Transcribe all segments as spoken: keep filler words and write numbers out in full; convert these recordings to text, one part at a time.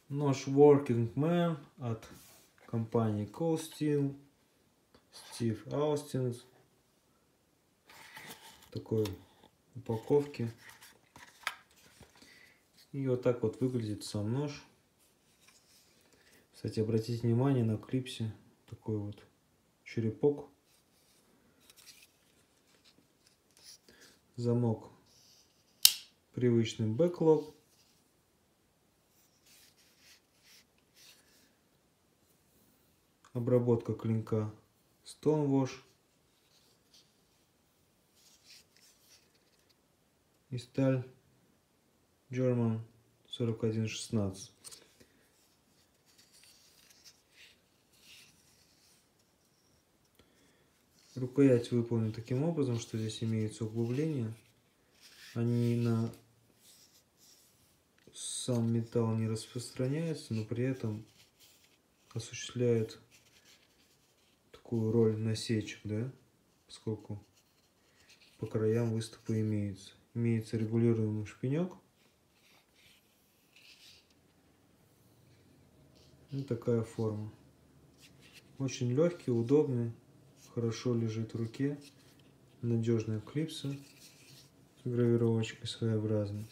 Нож Working Man от компании Cool Steel, Стив Аустин. Такой упаковки. И вот так вот выглядит сам нож. Кстати, обратите внимание на клипсе такой вот черепок. Замок привычный бэклок. Обработка клинка Stonewash. И сталь German сорок один шестнадцать. Рукоять выполнена таким образом, что здесь имеются углубления. Они на сам металл не распространяются, но при этом осуществляют такую роль насечек, да, поскольку по краям выступы имеются. Имеется регулируемый шпинек. Вот такая форма. Очень легкий, удобный, хорошо лежит в руке. Надежная клипса с гравировочкой своеобразной.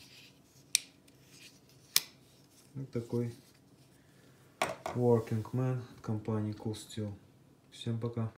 Вот такой Working Man компании Cool Steel. Всем пока.